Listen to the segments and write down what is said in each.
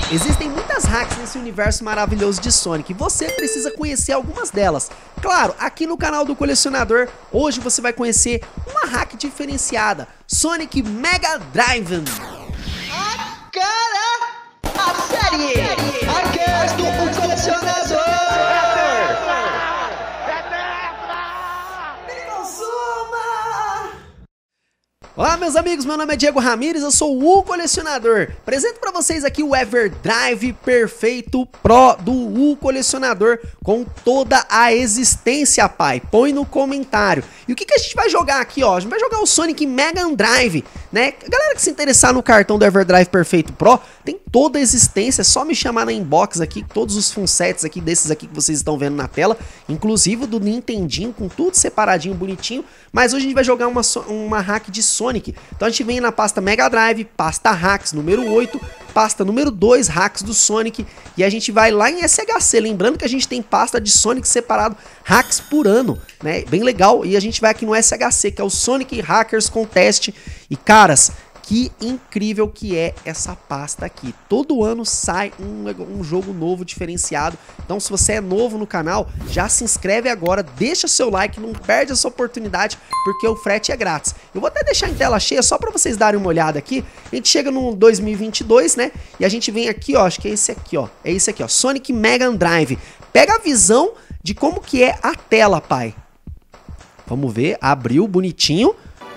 Existem muitas hacks nesse universo maravilhoso de Sonic e você precisa conhecer algumas delas. Claro, aqui no canal do Colecionador, hoje você vai conhecer uma hack diferenciada, Sonic Mega Drive. A série Hackers do Colecionador. Olá meus amigos, meu nome é Diego Ramires, eu sou o Colecionador. Apresento pra vocês aqui o Everdrive Perfeito Pro do Colecionador com toda a existência, pai. Põe no comentário. E o que a gente vai jogar aqui, ó? A gente vai jogar o Sonic Mega Drive, né? A galera que se interessar no cartão do Everdrive Perfeito Pro, tem toda a existência, é só me chamar na inbox aqui, todos os funsets aqui, desses aqui que vocês estão vendo na tela, inclusive o do Nintendinho, com tudo separadinho, bonitinho. Mas hoje a gente vai jogar uma hack de Sonic. Então a gente vem na pasta Mega Drive, pasta hacks número 8, pasta número 2, hacks do Sonic, e a gente vai lá em SHC, lembrando que a gente tem pasta de Sonic separado, hacks por ano, né, bem legal, e a gente vai aqui no SHC, que é o Sonic Hackers Contest, e caras, que incrível que é essa pasta aqui. Todo ano sai um jogo novo, diferenciado. Então se você é novo no canal, já se inscreve agora, deixa seu like, não perde essa oportunidade, porque o frete é grátis. Eu vou até deixar em tela cheia, só para vocês darem uma olhada aqui. A gente chega no 2022, né? E a gente vem aqui, ó, acho que é esse aqui, ó. É esse aqui, ó, Sonic Mega Drive. Pega a visão de como que é a tela, pai. Vamos ver, abriu bonitinho.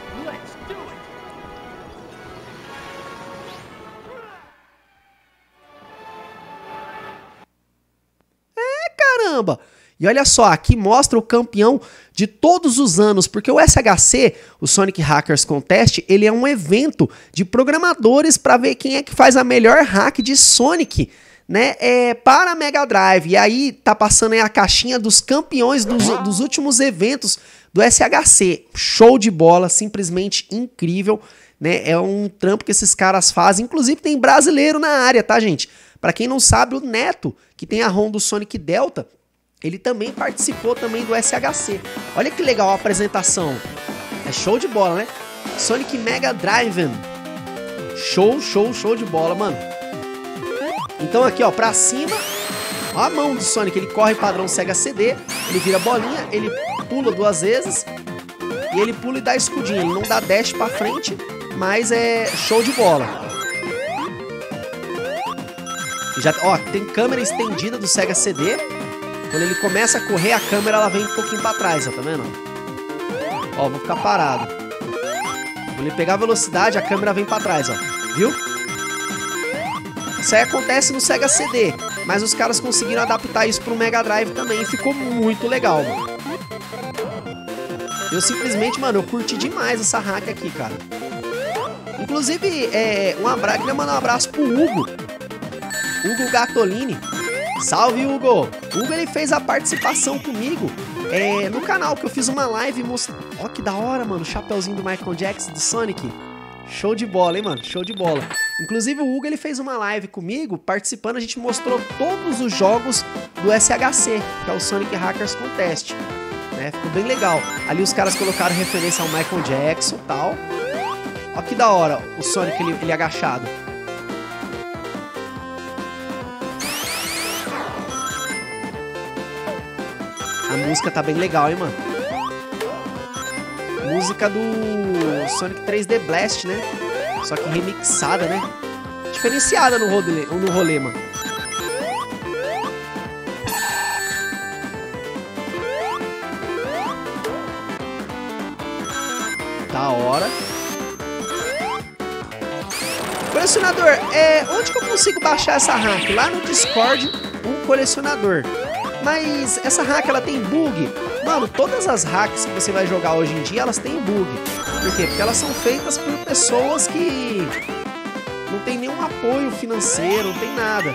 Caramba! E olha só, aqui mostra o campeão de todos os anos, porque o SHC, o Sonic Hackers Contest, ele é um evento de programadores para ver quem é que faz a melhor hack de Sonic, né, para Mega Drive. E aí tá passando aí a caixinha dos campeões dos últimos eventos do SHC. Show de bola, simplesmente incrível, né? É um trampo que esses caras fazem, inclusive tem brasileiro na área, tá, gente? Para quem não sabe, o Neto, que tem a ROM do Sonic Delta, ele também participou também do SHC. Olha que legal a apresentação. É show de bola, né? Sonic Mega Drive. Show de bola, mano. Então aqui, ó, pra cima, ó a mão do Sonic, ele corre padrão Sega CD, ele vira bolinha, ele pula duas vezes, e ele pula e dá escudinho. Ele não dá dash pra frente, mas é show de bola. Já, ó, tem câmera estendida do Sega CD. Quando ele começa a correr, a câmera ela vem um pouquinho pra trás, ó, tá vendo? Ó, vou ficar parado. Quando ele pegar a velocidade, a câmera vem pra trás, ó. Viu? Isso aí acontece no Sega CD, mas os caras conseguiram adaptar isso pro Mega Drive também e ficou muito legal, mano. Eu simplesmente, mano, eu curti demais essa hack aqui, cara. Inclusive, queria mandar um abraço pro Hugo Gattolini. Salve, Hugo! Hugo, ele fez a participação comigo no canal, que eu fiz uma live mostrando... Ó, que da hora, mano, o chapeuzinho do Michael Jackson, do Sonic. Show de bola, hein, mano? Show de bola. Inclusive, o Hugo, ele fez uma live comigo, participando, a gente mostrou todos os jogos do SHC, que é o Sonic Hackers Contest. Né? Ficou bem legal. Ali os caras colocaram referência ao Michael Jackson e tal. Ó que da hora o Sonic, ele agachado. A música tá bem legal, hein, mano? Música do Sonic 3D Blast, né? Só que remixada, né? Diferenciada no rolê, mano. Da hora. Colecionador, onde que eu consigo baixar essa hack? Lá no Discord, um colecionador. Mas essa hack, ela tem bug? Mano, todas as hacks que você vai jogar hoje em dia, elas têm bug. Por quê? Porque elas são feitas por pessoas que não tem nenhum apoio financeiro, não tem nada.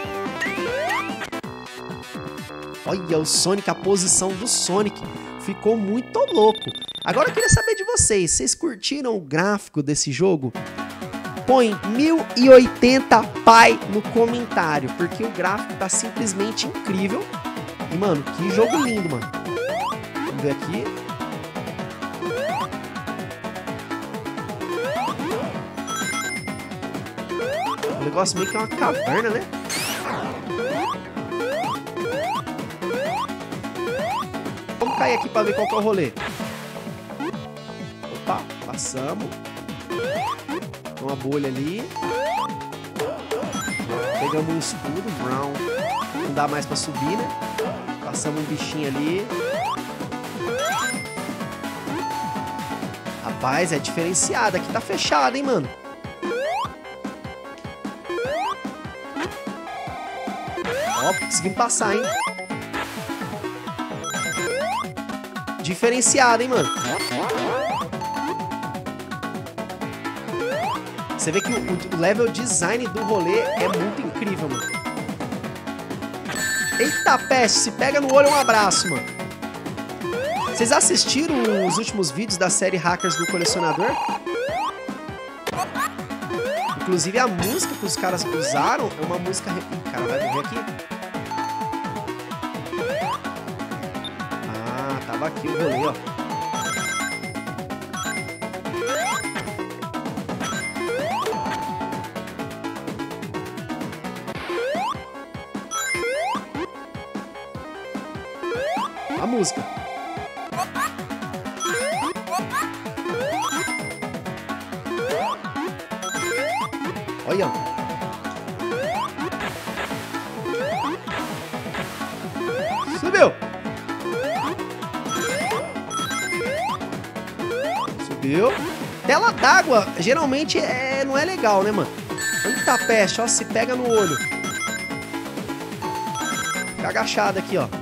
Olha o Sonic, a posição do Sonic. Ficou muito louco. Agora eu queria saber de vocês curtiram o gráfico desse jogo? Põe 1080 pai no comentário, porque o gráfico tá simplesmente incrível. E, mano, que jogo lindo, mano. Vamos ver aqui. O negócio meio que é uma caverna, né? Vamos cair aqui pra ver qual que é o rolê. Opa, passamos. Tem uma bolha ali. Pegamos um escudo, brown. Não dá mais pra subir, né? Passamos um bichinho ali. Rapaz, é diferenciado. Aqui tá fechado, hein, mano? Ó, conseguimos passar, hein? Diferenciado, hein, mano? Você vê que o level design do rolê é muito incrível, mano. Eita peste, se pega no olho, um abraço, mano. Vocês assistiram os últimos vídeos da série Hackers do Colecionador? Inclusive a música que os caras usaram é uma música... Ih, cara, vai morrer aqui? Ah, tava aqui o rolê, ó. A música. Olha. Subiu. Subiu. Tela d'água, geralmente não é legal, né, mano? Eita peste, ó, se pega no olho. Fica agachado aqui, ó.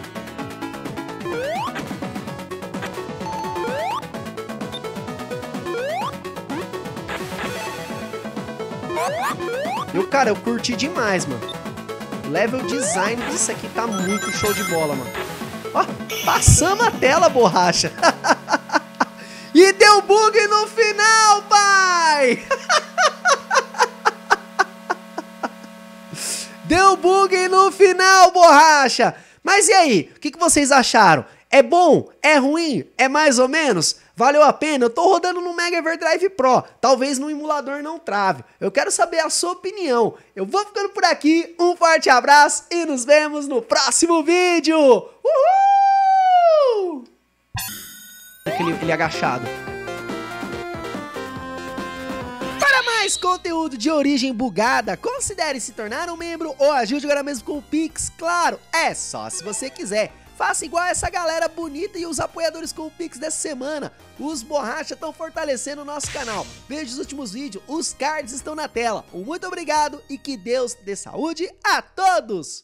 Cara, eu curti demais, mano. O level design disso aqui tá muito show de bola, mano. Ó, passamos a tela, borracha. E deu bug no final, pai! Deu bug no final, borracha! Mas e aí? O que vocês acharam? É bom? É ruim? É mais ou menos? Valeu a pena? Eu tô rodando no Mega Everdrive Pro. Talvez no emulador não trave. Eu quero saber a sua opinião. Eu vou ficando por aqui. Um forte abraço e nos vemos no próximo vídeo. Uhul! Ele agachado. Para mais conteúdo de origem bugada, considere se tornar um membro ou ajude agora mesmo com o Pix. Claro, é só se você quiser. Faça igual essa galera bonita e os apoiadores com o Pix dessa semana. Os borracha estão fortalecendo o nosso canal. Veja os últimos vídeos, os cards estão na tela. Um muito obrigado e que Deus dê saúde a todos!